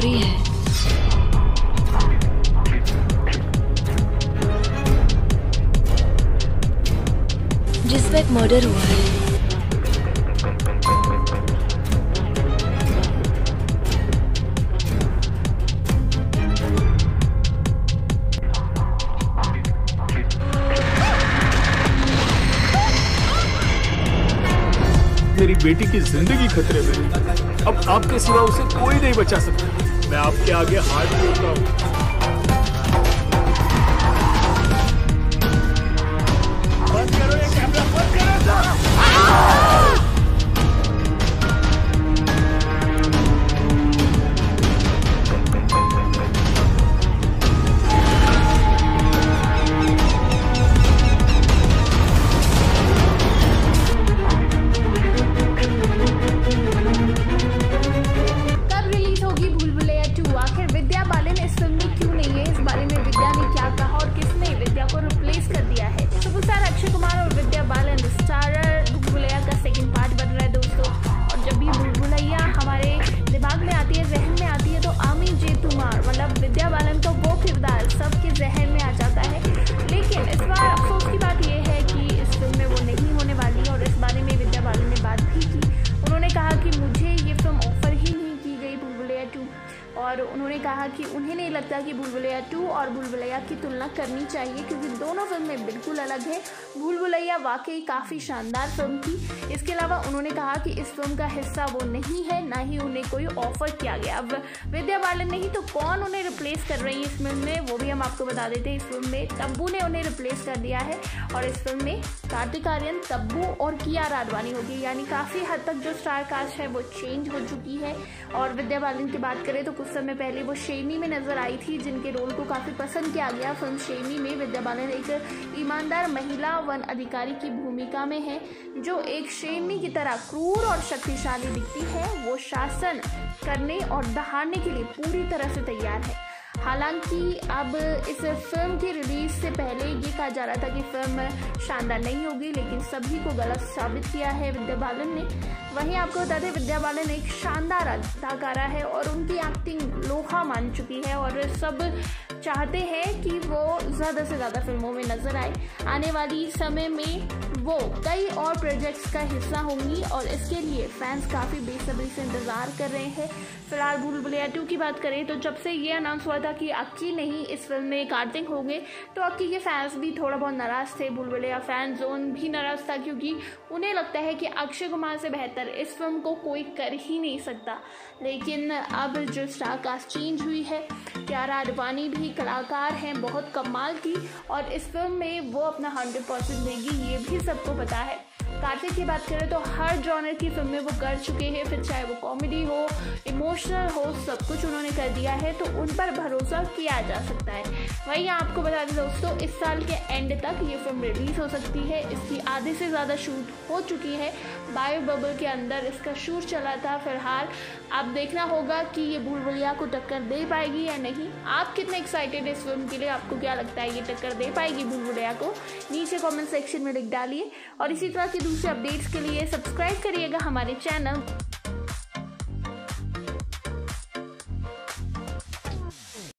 Mystery है जिस पे एक मर्डर हुआ है। मेरी बेटी की जिंदगी खतरे में, अब आपके सिवा उसे कोई नहीं बचा सकता। मैं आपके आगे हाथ जोड़ता हूँ। बंद करो ये कैमरा, बंद करो। अक्षय कुमार और विद्या बालन स्टारर भूल भुलैया का सेकंड पार्ट बन रहा है दोस्तों। और जब भी भूल भुलैया हमारे दिमाग में आती है, जहन में आती है, तो आमी जे तुमार मतलब विद्या बालन का वो किरदार सबके जहन में आ जाता है। लेकिन इस बार अफसोस की बात यह है कि इस फिल्म में वो नहीं होने वाली। और इस बारे में विद्या बालन ने बात भी की। उन्होंने कहा कि मुझे ये फिल्म ऑफर ही नहीं की गई भूल भुलैया 2, और उन्होंने कहा कि उन्हें नहीं लगता कि भूल भुलैया 2 और भूल भुलैया की तुलना करनी चाहिए, क्योंकि दोनों फिल्में बिल्कुल अलग है। भूल भुलैया वाकई काफ़ी शानदार फिल्म थी। इसके अलावा उन्होंने कहा कि इस फिल्म का हिस्सा वो नहीं है, ना ही उन्हें कोई ऑफर किया गया। अब विद्या बालन नहीं तो कौन उन्हें रिप्लेस कर रही है इस फिल्म में, वो भी हम आपको बता देते हैं। इस फिल्म में तब्बू ने उन्हें रिप्लेस कर दिया है, और इस फिल्म में कार्तिक आर्यन, तब्बू और कियारा आडवाणी होगी। यानी काफ़ी हद तक जो स्टार कास्ट है वो चेंज हो चुकी है। और विद्या बालन की बात करें तो कुछ समय पहले वो शेरनी में नजर आई थी, जिनके रोल को काफ़ी पसंद किया गया। फिल्म शेरनी में विद्या बालन एक ईमानदार महिला वन अधिकारी की भूमिका में है, जो एक शेरनी की तरह क्रूर और शक्तिशाली दिखती है। वो शासन करने और दहाड़ने के लिए पूरी तरह से तैयार है। हालांकि अब इस फिल्म की रिलीज से पहले ये कहा जा रहा था कि फिल्म शानदार नहीं होगी, लेकिन सभी को गलत साबित किया है विद्या बालन ने। वहीं आपको बता दें विद्या बालन एक शानदार अदाकारा है और उनकी एक्टिंग लोहा मान चुकी है, और सब चाहते हैं कि वो ज़्यादा से ज़्यादा फिल्मों में नजर आए। आने वाली समय में वो कई और प्रोजेक्ट्स का हिस्सा होंगी, और इसके लिए फैंस काफ़ी बेसब्री से इंतज़ार कर रहे हैं। फिलहाल भूल भुलैया 2 की बात करें तो जब से ये अनाउंस हुआ था कि अक्की नहीं इस फिल्म में कार्तिक होंगे, तो अक्की के फैंस भी थोड़ा बहुत नाराज़ थे। भूल भुलैया फैन जोन भी नाराज़ था, क्योंकि उन्हें लगता है कि अक्षय कुमार से बेहतर इस फिल्म को कोई कर ही नहीं सकता। लेकिन अब जो स्टार कास्ट चेंज हुई है, कियारा आडवाणी भी कलाकार हैं बहुत कमाल की, और इस फिल्म में वो अपना 100% देगी, ये भी सबको पता है। कार्तिक की बात करें तो हर जॉनर की फिल्में वो कर चुके हैं, फिर चाहे वो कॉमेडी हो, इमोशनल हो, सब कुछ उन्होंने कर दिया है, तो उन पर भरोसा किया जा सकता है। वहीं आपको बता दें दोस्तों, इस साल के एंड तक ये फिल्म रिलीज हो सकती है। इसकी आधे से ज़्यादा शूट हो चुकी है, बायो बबल के अंदर इसका शूट चला था। फिलहाल अब देखना होगा कि ये भूल भुलैया को टक्कर दे पाएगी या नहीं। आप कितने एक्साइटेड है इस फिल्म के लिए, आपको क्या लगता है ये टक्कर दे पाएगी भूल भुलैया को? नीचे कमेंट सेक्शन में लिख डालिए, और इसी तरह की दूसरे अपडेट्स के लिए सब्सक्राइब करिएगा हमारे चैनल।